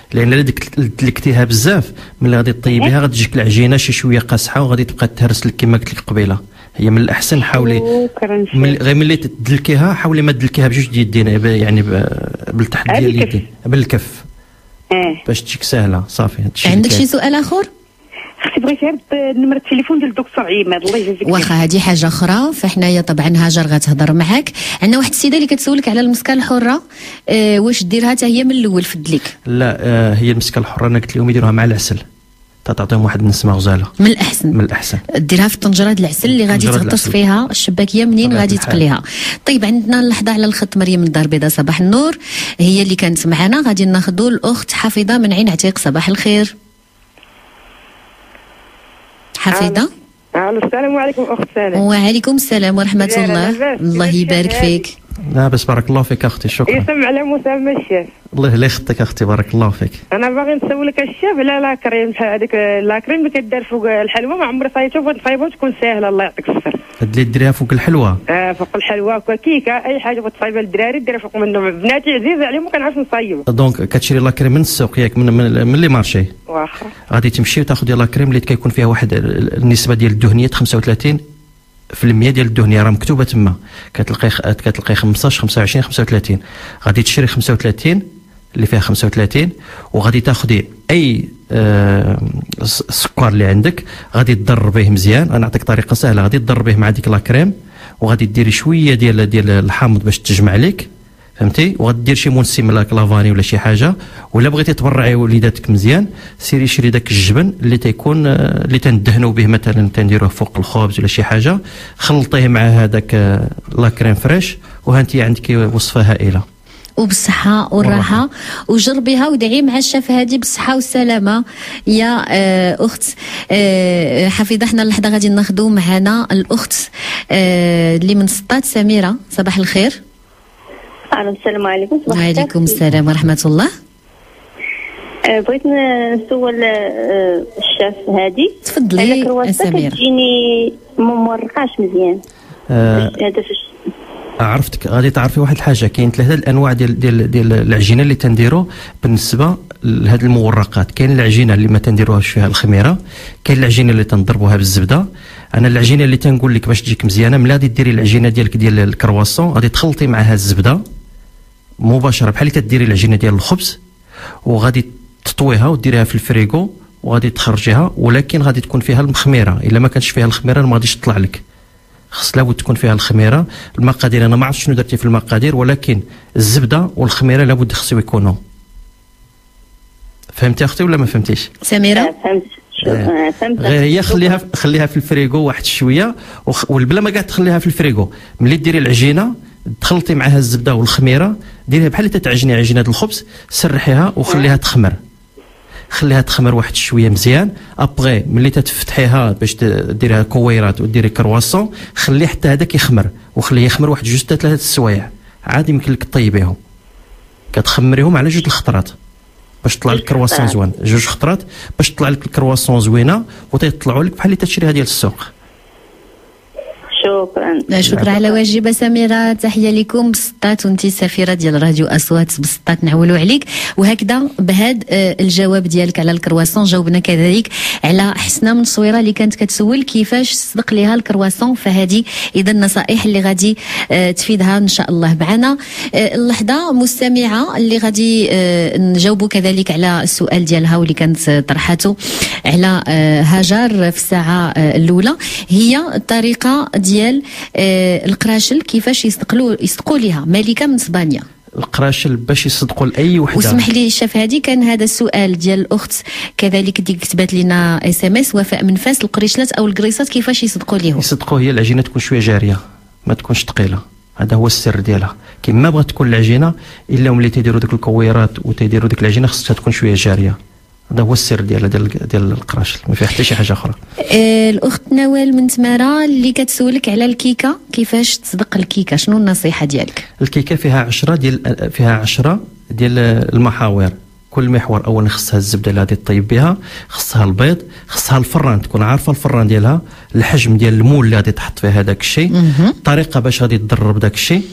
لان الا دلكتيها بزاف ملي غادي طيبيها غادي تجيك العجينه شي شويه قاصحه وغادي تبقى تهرس لك كما قلت لك قبيله. هي من الاحسن حاولي غير ملي تدلكيها حاولي ما تدلكيها بجوج اليدين يعني بالتحت ديال اليدين بالكف باش تجيك سهله صافي. عندك شي سؤال اخر؟ اختي بغيت غير نمر التليفون ديال الدكتور عماد الله يجازيك. واخا هذه حاجه اخرى فحنايا طبعا هاجر غتهضر معاك. عندنا واحد السيده اللي كتسولك على المسكه الحره واش ديرها حتى هي من الاول في الدليك؟ لا هي المسكه الحره انا قلت لهم يديروها مع العسل تعطيهم واحد النسمه غزاله. من الاحسن ديرها في طنجره ديال العسل اللي غادي تغطس فيها الشباكيه منين غادي تقليها. طيب عندنا اللحظه على الخط مريم من الدار البيضاء صباح النور هي اللي كانت معنا. غادي ناخذوا الاخت حفيظه من عين عتيق. صباح الخير حفيظه. السلام عليكم اخت سلام. وعليكم السلام ورحمه الله. الله يبارك فيك. لا بس بارك الله فيك اختي شكرا. يسمع على مسمى الشاف. الله لا يخطيك اختي بارك الله فيك. انا باغي نسولك الشاف على لاكريم هذيك لاكريم اللي كدار فوق الحلوى ما عمري صايبتها بغيت نصايبها تكون ساهله الله يعطيك الصحه. اللي ديريها فوق الحلوى؟ فوق الحلوى كيكه اي حاجه بغيت تصايبها للدراري ديرها فوق منهم. بناتي عزيزه عليهم ما كنعرفش نصايبها. دونك كتشري لاكريم من السوق ياك من لي مارشي. واخا غادي تمشي وتاخذ لاكريم اللي كيكون فيها واحد النسبه ديال الدهنيات 35% ديال الدهنيه راه مكتوبه تما كتلقاي 15 25 35. غادي تشري 35 اللي فيها 35 وغادي تاخذي اي السكر اللي عندك غادي تضربيه مزيان. انا نعطيك طريقه سهله. غادي تضربيه مع ديك لاكريم وغادي ديري شويه ديال الحامض باش تجمع لك فهمتي. وغادي دير شي منسم لافاني ولا شي حاجه. ولا بغيتي تبرعي وليداتك مزيان سيري شري داك الجبن اللي تيكون اللي تندهنوا به مثلا تنديروه فوق الخبز ولا شي حاجه خلطيه مع هذاك لاكريم فريش وهانتي عندك وصفه هائله وبالصحة والراحة. وجربيها ودعي مع الشاف هادي بالصحة والسلامة يا أخت حفيظة. احنا اللحظة غادي ناخذوا معنا الأخت اللي من سطات سميرة. صباح الخير. السلام عليكم. وعليكم السلام ورحمة الله. بغيت نسول الشاف هادي. تفضلي سميرة. كتجيني ممرقاش مزيان. هذا عرفتك. غادي تعرفي واحد الحاجه كاين 3 الانواع ديال العجينه اللي تنديرو بالنسبه لهاد المورقات. كاين العجينه اللي ما تنديروهاش فيها الخميره. كاين العجينه اللي تنضربوها بالزبده. انا العجينه اللي تنقول لك باش تجيك مزيانه ملي غادي ديري العجينه ديالك ديال الكرواسون غادي تخلطي معها الزبده مباشره بحال اللي تديري العجينه ديال الخبز وغادي تطويها وديريها في الفريغو وغادي تخرجيها. ولكن غادي تكون فيها المخميره. الا ما كانش فيها الخميره ما غاديش تطلع لك. خص لابد تكون فيها الخميره. المقادير انا ما عرفتش شنو درتي في المقادير ولكن الزبده والخميره لابد خصو يكونوا. فهمتي اختي ولا ما فهمتيش؟ سميره فهمت. غير هي خليها في الفريغو واحد شويه والبلا ما كاع تخليها في الفريغو. ملي ديري العجينه تخلطي معها الزبده والخميره ديريها بحال اللي تعجني عجينه الخبز سرحيها وخليها تخمر. خليها تخمر واحد شويه مزيان. ابغي ملي تفتحيها باش ديريها كويرات وديري كرواسون خليه حتى هذاك يخمر وخليه يخمر واحد 2 حتى 3 السوايع عادي يمكن لك طيبيهم. كتخمريهم على 2 الخطرات باش تطلع لك كرواسون زوين. 2 خطرات باش تطلع لك الكرواسون زوينه وتيطلعوا لك بحال اللي تشريها ديال السوق. شكرا على واجبه سميره. تحيه لكم بسطات وانت السفيره ديال راديو اصوات بسطات نعولوا عليك. وهكذا بهذا الجواب ديالك على الكرواسون جاوبنا كذلك على حسنه من صويره اللي كانت كتسول كيفاش تصدق ليها الكرواسون. فهذه اذا النصائح اللي غادي تفيدها ان شاء الله معنا. اللحظه مستمعه اللي غادي نجاوبوا كذلك على السؤال ديالها واللي كانت طرحته على هاجر في الساعه الاولى هي الطريقه ديال القراشل كيفاش يصدقوا ليها. مالكه من اسبانيا. القراشل باش يصدقوا لاي وحده. واسمح لي الشاف هذه كان هذا السؤال ديال الاخت كذلك اللي كتبات لنا SMS وفاء من فاس. القريشلات او الكريسات كيفاش يصدقوا ليهم؟ يصدقوا هي العجينه تكون شويه جاريه ما تكونش ثقيله. هذا هو السر ديالها. كيما بغات تكون العجينه الا ملي تيديروا ديك الكويرات وتيديروا ديك العجينه خصها تكون شويه جاريه. هذا هو السر ديال القراشل ما فيه حتى شي حاجه اخرى. الاخت نوال من تماره اللي كتسولك على الكيكه كيفاش تصدق الكيكه شنو النصيحه ديالك؟ الكيكه فيها 10 ديال المحاور. كل محور اولا خصها الزبده اللي غادي طيب بها خصها البيض خصها الفران تكون عارفه الفران ديالها الحجم ديال المول اللي غادي تحط فيه هذاك الشيء الطريقه باش غادي تضرب داك الشيء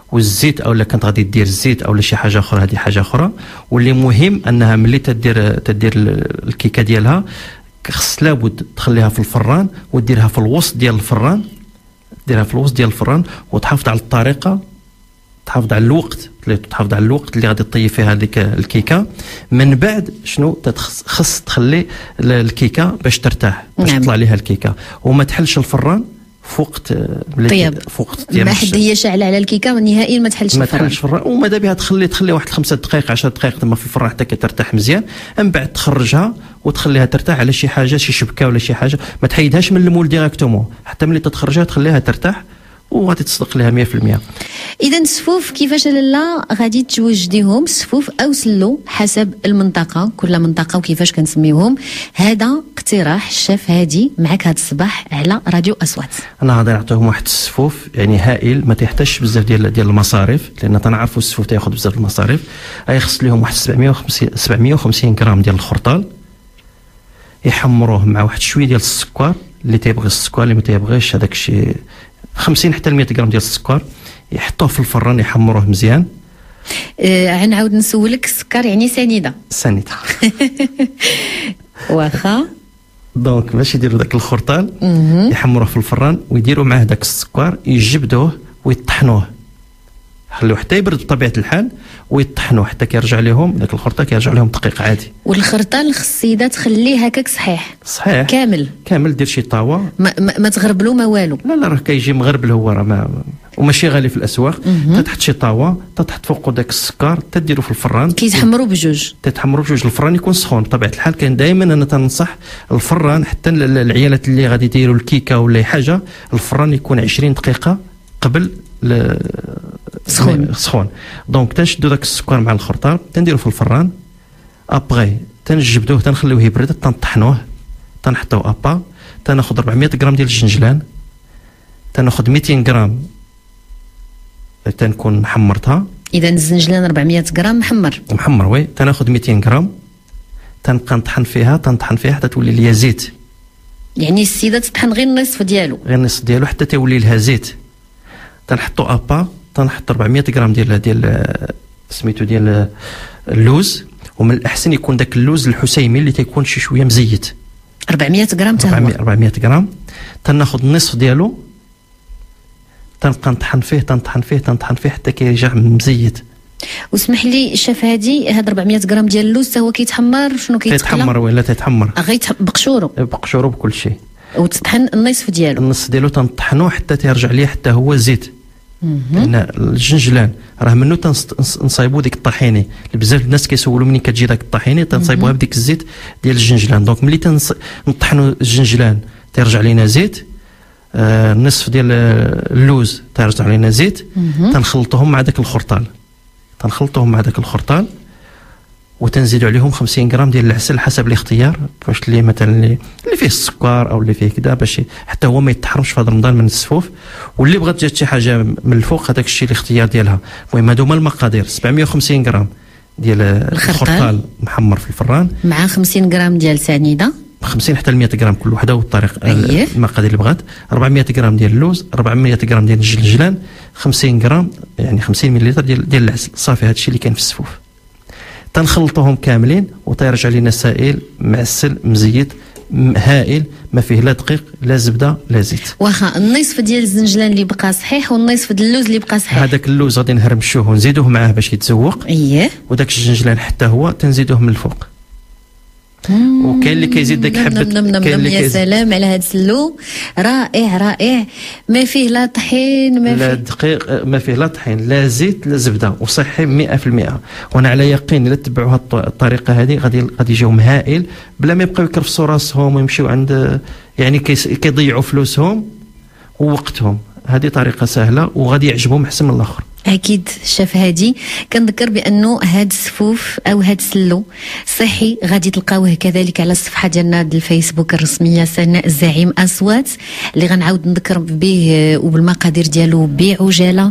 والزيت او كانت غادي دير الزيت او شي حاجه اخرى، هذه حاجه اخرى. واللي مهم انها ملي تدير الكيكه ديالها خص لابد تخليها في الفران وديرها في الوسط ديال الفران، ديرها في الوسط ديال الفران وتحافظ على الطريقه، تحافظ على الوقت اللي غادي تطيب فيها هذيك الكيكه. من بعد شنو خص تخلي الكيكه باش ترتاح، باش تطلع ليها الكيكه، وما تحلش الفران في وقت ديال ما حد هي شاعله على الكيكه نهائيا ما تحلش الفران. وماذا بها تخلي واحد 5 دقائق 10 دقائق تما في الفران حتى كترتاح مزيان. من بعد تخرجها وتخليها ترتاح على شي حاجه، شي شبكه ولا شي حاجه، ما تحيدهاش من المول ديريكتومون حتى ملي تخرجها تخليها ترتاح وغادي تصدق لها 100%. اذا السفوف كيفاش لاله غادي توجديهم سفوف او سلو حسب المنطقه، كل منطقه وكيفاش كنسميوهم. هذا اقتراح الشيف هادي معك هذا الصباح على راديو اصوات. انا غادي نعطيهم واحد السفوف يعني هائل، ما تحتاجش بزاف ديال المصاريف، لان تنعرفوا السفوف تاخذ بزاف المصاريف. يخص لهم واحد 750 غرام ديال الخرطال، يحمروه مع واحد شويه ديال السكر، اللي تيبغي السكر اللي ما تيبغيش هذاك الشيء 50 حتى 100 غرام ديال السكر، يحطوه في الفران يحمروه مزيان. غنعاود نسولك، السكر يعني سنيده واخا دونك باش يديروا داك الخرطال يحمروه في الفران ويديروا معاه داك السكر، يجبدوه ويطحنوه، خلوه حتى يبرد بطبيعه الحال ويطحنوه حتى كيرجع لهم داك الخرطال كيرجع لهم دقيق عادي. والخرطال السيده تخليه هكاك صحيح كامل دير شي طاوه ما تغربلو ما والو. لا راه كيجي مغربل هو، راه وماشي غالي في الاسواق. تحط شي طاوه تحط فوقه داك السكر تديرو في الفران، كيتحمروا بجوج الفران يكون سخون بطبيعه الحال. كان دائما انا تنصح الفران حتى العيالات اللي غادي يديروا الكيكه ولا حاجه، الفران يكون 20 دقيقه قبل سخون. دونك تنشدو داك السكر مع الخرطال تنديرو في الفران، ابغي تنجبدوه تنخليوه يبرد تنطحنوه، تنحطوه ابا. تناخذ 400 غرام ديال الجنجلان، تناخذ 200 غرام تنكون حمرتها. اذا الزنجلان 400 غرام محمر وي. تناخذ 200 غرام تنبقى نطحن فيها حتى تولي ليا زيت. يعني السيده تطحن غير النصف ديالو حتى تولي لها زيت. تنحطو ابا، تنحط 400 غرام ديال سميتو ديال اللوز، ومن الاحسن يكون داك اللوز الحسيمي اللي تيكون شي شويه مزيت. 400 غرام حتى هو 400 غرام. تناخذ النصف ديالو تنبقى نطحن فيه حتى كيرجع مزيت. واسمح لي الشيف هادي، هاد 400 غرام ديال اللوز حتى هو كيتحمر شنو كيتحمر ولا تيتحمر بقشورو بكل شيء، وتطحن النصف ديالو تنطحنوه حتى تيرجع ليه حتى هو زيت. لان الجنجلان راه منو تنصايبوا ديك الطحيني، بزاف الناس كيسولوا منين كتجي داك الطحيني، تنصايبوها بديك الزيت ديال الجنجلان. دونك ملي نطحنوا الجنجلان تيرجع لينا زيت، النصف ديال اللوز تيرجع لينا زيت. تنخلطوهم مع داك الخرطال وتنزيدوا عليهم 50 غرام ديال العسل حسب الاختيار، واش اللي مثلا اللي فيه السكر او اللي فيه كذا، باش حتى هو ما يتحرمش في هذا رمضان من السفوف. واللي بغات جات شي حاجه من الفوق هذاك الشيء الاختيار ديالها. المهم هادو هما المقادير: 750 غرام ديال الخرطال محمر في الفران، مع 50 غرام ديال سنيده، 50 حتى ل 100 غرام كل وحده والطريق المقادير اللي بغات. 400 غرام ديال اللوز، 400 غرام ديال الجنجلان، 50 غرام يعني 50 مليلتر ديال العسل. صافي هذا الشيء اللي كاين في السفوف. تنخلطوهم كاملين وتيرجع لنا سائل معسل مزيت هائل، ما فيه لا دقيق لا زبده لا زيت. واخا النصف ديال الزنجلان اللي بقى صحيح والنصف ديال اللوز اللي بقى صحيح، هذاك اللوز غادي نهرمشوه ونزيدوه معاه باش يتزوق. وداك الزنجلان حتى هو تنزيدوه من الفوق. وكاين اللي كيزيد داك حبه كاين اللي يا سلام على هذا السلو، رائع. ما فيه لا طحين لا دقيق، ما فيه لا طحين لا زيت لا زبده، وصحي 100%. وانا على يقين الا تبعوا هذه الطريقه هذه غادي يجيهم هائل، بلا ما يبقاو يكرفسوا راسهم ويمشيو عند يعني كيضيعوا فلوسهم ووقتهم. هذه طريقه سهله وغادي يعجبهم احسن من الاخر. اكيد الشيف هادي كنذكر بانه هاد السفوف او هاد السلو صحي، غادي تلقاوه كذلك على الصفحه ديالنا ديال الفيسبوك الرسميه سناء الزعيم اصوات، اللي غنعاود نذكر به وبالمقادير ديالو بعجاله: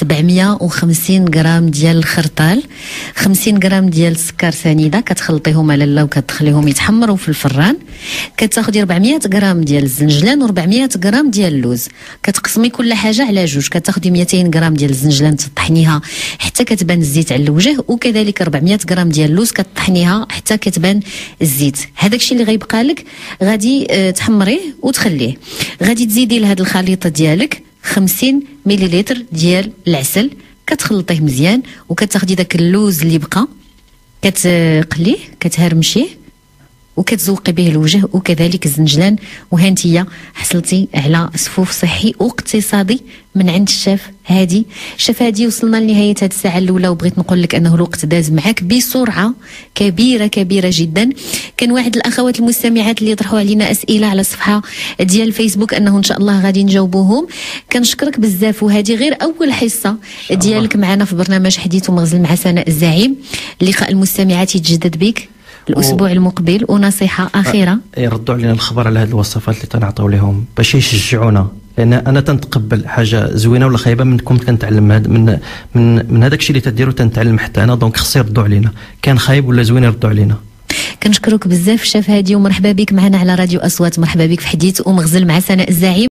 750 غرام ديال الخرطال، 50 غرام ديال السكر سنيده كتخلطيهم على لا وكتخليهم يتحمروا في الفران، كتاخذي 400 غرام ديال الزنجلان و400 غرام ديال اللوز، كتقسمي كل حاجه على جوج، كتاخذي 200 غرام ديال الزنجلان تطحنيها حتى كتبان الزيت على الوجه، وكذلك 400 غرام ديال اللوز كتطحنيها حتى كتبان الزيت. هذاك الشيء اللي غيبقى لك غادي تحمريه وتخليه. غادي تزيدي لهاد الخليطه ديالك 50 مليلتر ديال العسل، كتخلطيه مزيان وكتاخدي داك اللوز اللي بقى كتقليه كتهرمشيه وكتزوقي به الوجه وكذلك الزنجلان، وهانتيا حصلتي على صفوف صحي واقتصادي من عند الشيف هادي. الشيف هادي وصلنا لنهايه هذه الساعه الاولى، وبغيت نقول لك انه الوقت داز معك بسرعه كبيره جدا. كان واحد الاخوات المستمعات اللي يطرحوا علينا اسئله على الصفحه ديال الفيسبوك انه ان شاء الله غادي نجاوبوهم. كنشكرك بزاف، وهذه غير اول حصه ديالك معنا في برنامج حديث ومغزل مع سناء الزعيم. لقاء المستمعات يتجدد بك الاسبوع المقبل، ونصيحه اخيره يردوا علينا الخبر على هذه الوصفات اللي تنعطيو لهم باش يشجعونا، لان انا تنتقبل حاجه زوينه ولا خايبه منكم، كنتعلم من هذاك الشيء اللي تديروا تنتعلم حتى انا، دونك خص يردوا علينا، كان خايب ولا زوين يردوا علينا. كنشكرك بزاف شاف هادي، ومرحبا بك معنا على راديو اصوات. مرحبا بك في حديث ومغزل مع سناء الزعيم.